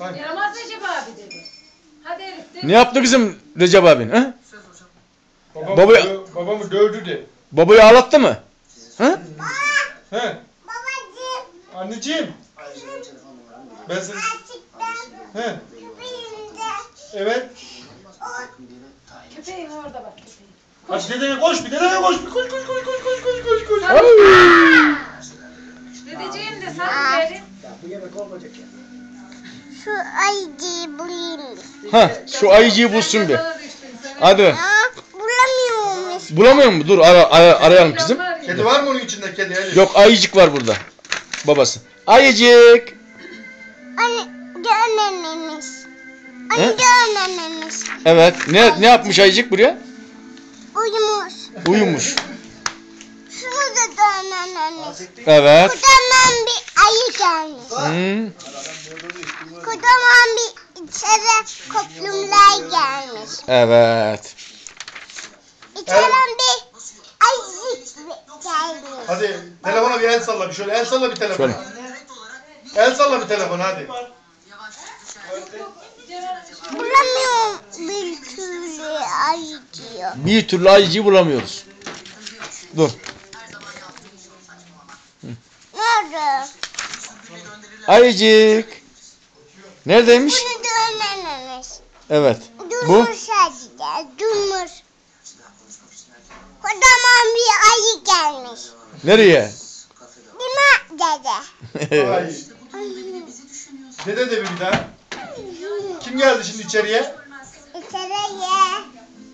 Yaramaz Recep abi dedi. Hadi Elif de. Ne yaptı kızım Recep abin? He? Babamı dövdü de. Babayı ağlattı mı? He? He? Anneciğim. Ben seni... He? Evet. Köpeğin orada bak köpeğin. Hadi dedeye koş bir dedeye koş. Koş. Dedeciğim de sen verin. Şu ayıcıyı bulayım. Ha, şu ayıcıyı bulsun bir. Hadi. Bulamıyormuş. Bulamıyor mu? Dur arayalım kızım. Kedi var mı onun içinde kedi? Elif? Yok, ayıcık var burada. Babası. Ayıcık. Anne görmememiş. He? Anne görmememiş. Evet. Ne yapmış ayıcık buraya? Uyumuş. Uyumuş. Şunu da görmememiş. Evet. Kocaman bir ayı gelmiş. Kocaman bir içeri koplumlar gelmiş. Evet. İçeren bir ayıcık gelmiş. Hadi telefona bir el salla bir şöyle. El salla bir telefona. Şöyle. El salla bir telefona hadi. Bulamıyorum bir türlü ayıcıyı. Bir türlü ayıcıyı bulamıyoruz. Dur. Nerede? Ayıcık. Neredeymiş? Bunu görmememiş. Evet. Bu? Durmuş sadece. Durmuş. Kocaman bir ayı gelmiş. Nereye? Değil mi dede? Ay. Dede de bir daha. Kim geldi şimdi içeriye? İçeriye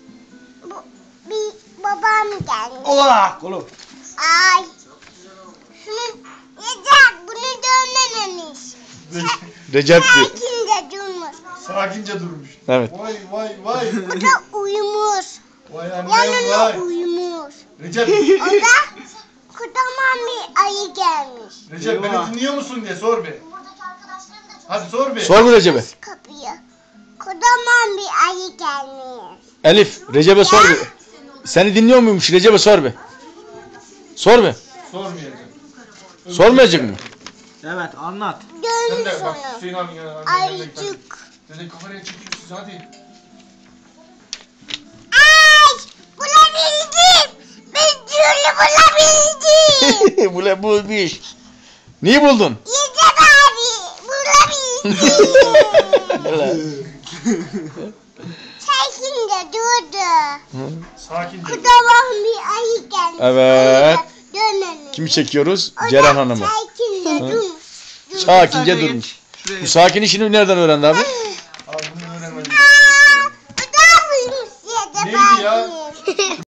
bir babam gelmiş. Ola oğlum. Ay. Şunu yiyecek. Bunu görmememiş. Recep diyor. Sakince durmuş. Sakince durmuş. Evet. Vay. O da uyumuş. Vay annem Yanına vay. uyumuş. Recep. O da kocaman bir ayı gelmiş. Recep beni dinliyor musun diye sor bir. Hadi sor bir. Sor mu Recep'e? Kapıyı. Kocaman bir ayı gelmiş. Elif, Recep'e sor bir. Seni dinliyor muymuş? Recep'e sor bir. Sor bir. Sormayacağım. Sormayacak mı? Evet, anlat. Sen Görmüş de bak onu. Hüseyin abi yanına git. Ayıcık. Dede kameraya çekiyor siz hadi. Ay! Bulabildim. Bir türlü bulabildim. Bu bulmuş. Neyi buldun? Recep abi bulabildim. Sakince durdu. Sakince. Kocaman bir ayı gelmiş. Evet. Dönelim. Kimi çekiyoruz? O da Ceren Hanım'ı. Sakince durmuş. Sakince durmuş. Bu sakin işini nereden öğrendi abi? Abi bunu öğrenmedim. O da uyumuş Recep Neydi ya? abi.